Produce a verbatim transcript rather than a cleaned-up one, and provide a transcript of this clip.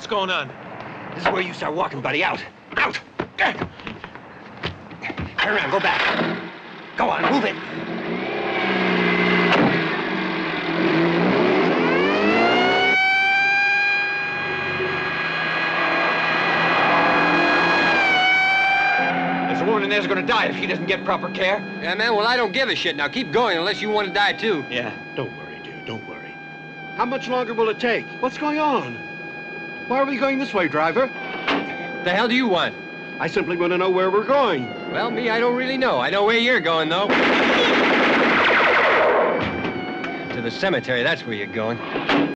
What's going on? This is where you start walking, buddy. Out. Out. Turn around. Go back. Go on. Move it. There's a woman in there's gonna die if she doesn't get proper care. Yeah, man, well, I don't give a shit. Now keep going unless you want to die, too. Yeah. Don't worry, dear. Don't worry. How much longer will it take? What's going on? Why are we going this way, driver? The hell do you want? I simply want to know where we're going. Well, me, I don't really know. I know where you're going, though. To the cemetery, that's where you're going.